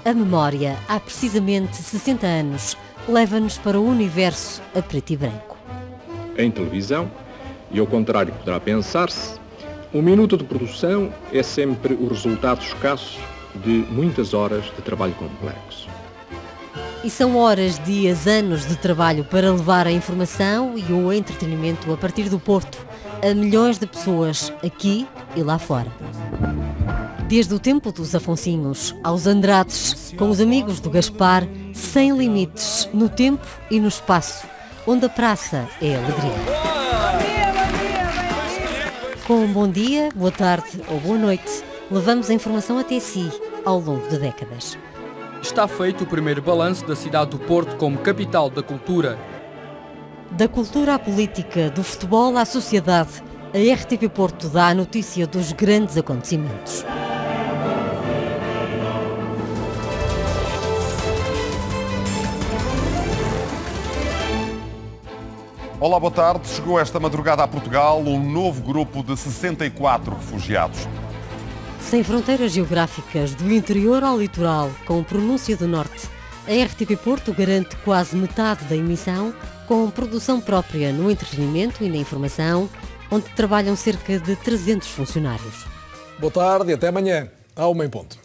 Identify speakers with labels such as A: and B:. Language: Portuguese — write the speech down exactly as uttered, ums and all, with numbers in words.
A: A memória, há precisamente sessenta anos, leva-nos para o universo a preto e branco.
B: Em televisão, e ao contrário que poderá pensar-se, um minuto de produção é sempre o resultado escasso de muitas horas de trabalho complexo.
A: E são horas, dias, anos de trabalho para levar a informação e o entretenimento a partir do Porto a milhões de pessoas aqui e lá fora. Desde o tempo dos Afonsinhos aos Andrades, com os amigos do Gaspar, sem limites no tempo e no espaço, onde a praça é alegria. Com um bom dia, boa tarde ou boa noite, levamos a informação até si ao longo de décadas.
C: Está feito o primeiro balanço da cidade do Porto como capital da cultura.
A: Da cultura à política, do futebol à sociedade, a R T P Porto dá a notícia dos grandes acontecimentos.
D: Olá, boa tarde. Chegou esta madrugada a Portugal um novo grupo de sessenta e quatro refugiados.
A: Sem fronteiras geográficas, do interior ao litoral, com pronúncia do norte, a R T P Porto garante quase metade da emissão com produção própria no entretenimento e na informação, onde trabalham cerca de trezentos funcionários.
E: Boa tarde e até amanhã, à uma em ponto.